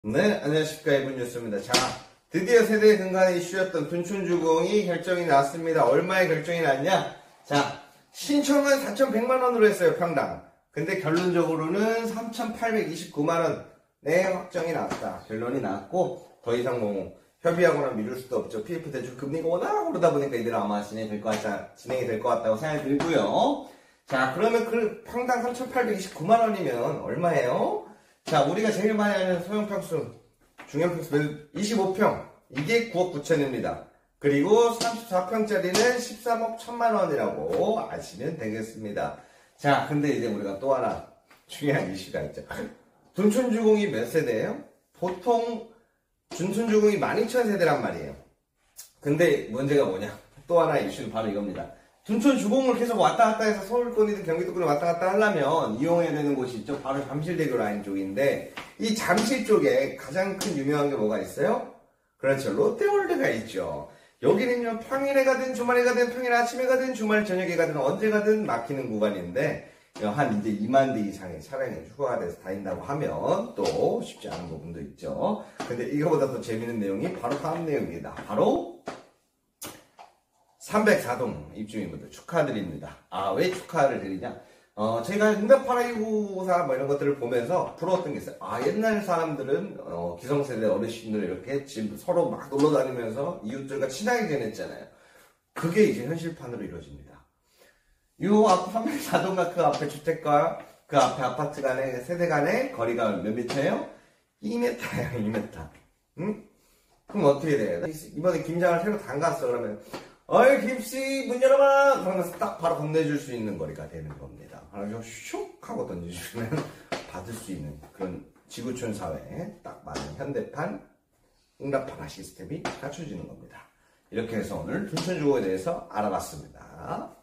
네, 안녕하십니까. 이분뉴스입니다. 자, 드디어 세대 근간의 이슈였던 둔촌주공이 결정이 났습니다. 얼마에 결정이 났냐? 자, 신청은 4,100만원으로 했어요, 평당. 근데 결론적으로는 3,829만원에 확정이 났다. 결론이 났고, 더 이상 뭐, 협의하거나 미룰 수도 없죠. PF 대출 금리가 워낙 오르다 보니까 이대로 아마 진행이 될 것 같다고 생각이 들고요. 자, 그러면 그 평당 3,829만원이면 얼마예요? 자, 우리가 제일 많이 하는 소형평수, 중형평수 25평. 이게 9억 9천입니다. 그리고 34평짜리는 13억 1천만원이라고 아시면 되겠습니다. 자, 근데 이제 우리가 또 하나 중요한 이슈가 있죠. 둔촌주공이 몇 세대예요? 보통 둔촌주공이 12,000세대란 말이에요. 근데 문제가 뭐냐? 또 하나 이슈는 바로 이겁니다. 둔촌주공을 계속 왔다 갔다 해서 서울권이든 경기도권을 왔다 갔다 하려면 이용해야 되는 곳이 있죠. 바로 잠실대교 라인 쪽인데, 이 잠실 쪽에 가장 큰 유명한 게 뭐가 있어요? 그렇죠. 롯데월드가 있죠. 여기는요, 평일에 가든 주말에 가든 평일 아침에 가든 주말 저녁에 가든 언제 가든 막히는 구간인데, 한 이제 2만 대 이상의 차량이 추가가 돼서 다닌다고 하면 또 쉽지 않은 부분도 있죠. 근데 이거보다 더 재밌는 내용이 바로 다음 내용입니다. 바로 304동 입주민분들 축하드립니다. 아, 왜 축하를 드리냐? 제가 응답하라294 뭐 이런 것들을 보면서 부러웠던 게 있어요. 아, 옛날 사람들은 기성세대 어르신들 이렇게 집 서로 막 놀러 다니면서 이웃들과 친하게 지냈잖아요. 그게 이제 현실판으로 이루어집니다. 요 앞 304동과 그 앞에 주택과 그 앞에 아파트 간의 세대 간의 거리가 몇 미터예요? 2m예요, 2m. 응? 그럼 어떻게 돼요? 이번에 김장을 새로 담갔어. 그러면 어이 김씨 문 열어봐! 그러면서 딱 바로 건네줄 수 있는 거리가 되는 겁니다. 그래서 슉 하고 던져주면 받을 수 있는 그런 지구촌 사회에 딱 맞는 현대판 응답하라 시스템이 갖춰지는 겁니다. 이렇게 해서 오늘 둔촌주공에 대해서 알아봤습니다.